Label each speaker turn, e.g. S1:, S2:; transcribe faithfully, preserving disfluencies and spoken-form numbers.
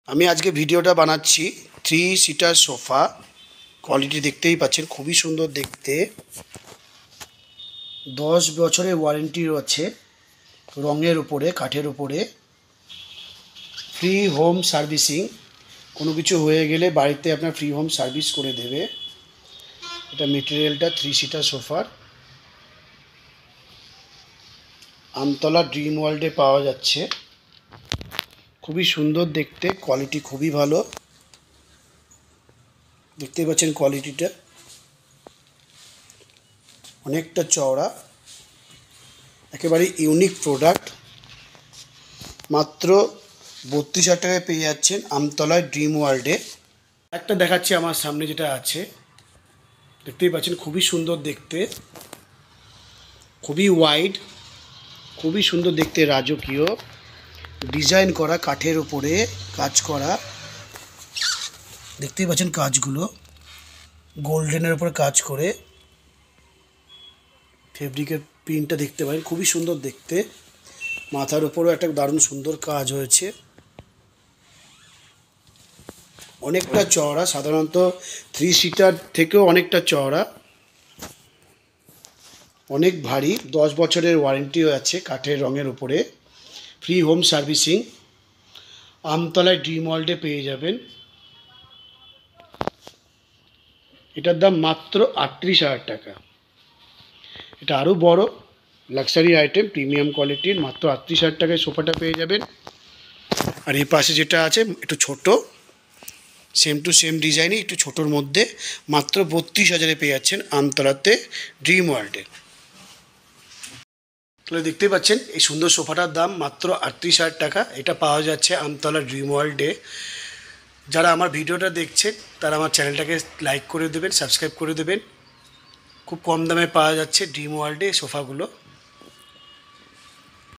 S1: আমি আজকে ভিডিওটা বানাচ্ছি থ্রি সিটার সোফা। কোয়ালিটি দেখতেই পাচ্ছেন, খুবই সুন্দর দেখতে। দশ বছরের ওয়ারেন্টি আছে রঙের উপরে, কাঠের উপরে। ফ্রি হোম সার্ভিসিং, কোনো কিছু হয়ে গেলে বাড়িতে আপনার ফ্রি হোম সার্ভিস করে দেবে। এটা মেটেরিয়ালটা থ্রি সিটার সোফার, আমতলা ড্রিম ওয়ার্ল্ডে পাওয়া যাচ্ছে। খুবই সুন্দর দেখতে, কোয়ালিটি খুবই ভালো। দেখতেই পাচ্ছেন কোয়ালিটিটা অনেকটা চওড়া, একেবারে ইউনিক প্রোডাক্ট। মাত্র বত্রিশ হাজার টাকায় পেয়ে যাচ্ছেন আমতলায় ড্রিম ওয়ার্ল্ডে। একটা দেখাচ্ছি আমার সামনে যেটা আছে, দেখতেই পাচ্ছেন খুবই সুন্দর দেখতে, খুবই ওয়াইড, খুবই সুন্দর দেখতে, রাজকীয় ডিজাইন করা, কাঠের উপরে কাজ করা। দেখতেই পাচ্ছেন কাজগুলো গোল্ডেনের উপর কাজ করে, ফেব্রিকের প্রিন্টটা দেখতে পারেন, খুবই সুন্দর দেখতে। মাথার উপরেও একটা দারুণ সুন্দর কাজ হয়েছে, অনেকটা চওড়া, সাধারণত থ্রি সিটার থেকেও অনেকটা চওড়া, অনেক ভারী। দশ বছরের ওয়ারেন্টিও আছে কাঠের রঙের উপরে। ফ্রি হোম সার্ভিসিং আমতলায় ড্রিম ওয়ার্ল্ডে পেয়ে যাবেন। এটার দাম মাত্র আটত্রিশ হাজার টাকা। এটা আরও বড় লাক্সারি আইটেম, প্রিমিয়াম কোয়ালিটির, মাত্র আটত্রিশ হাজার টাকায় সোফাটা পেয়ে যাবেন। আর এই পাশে যেটা আছে একটু ছোট, সেম টু সেম ডিজাইনে একটু ছোটোর মধ্যে, মাত্র বত্রিশ হাজারে পেয়ে যাচ্ছেন আমতলাতে ড্রিম ওয়ার্ল্ডে। তাহলে দেখতেই পাচ্ছেন এই সুন্দর সোফাটার দাম মাত্র আটত্রিশ হাজার টাকা। এটা পাওয়া যাচ্ছে আমতলা ড্রিম ওয়ার্ল্ডে। যারা আমার ভিডিওটা দেখছেন তারা আমার চ্যানেলটাকে লাইক করে দেবেন, সাবস্ক্রাইব করে দেবেন। খুব কম দামে পাওয়া যাচ্ছে ড্রিম ওয়ার্ল্ডে সোফাগুলো।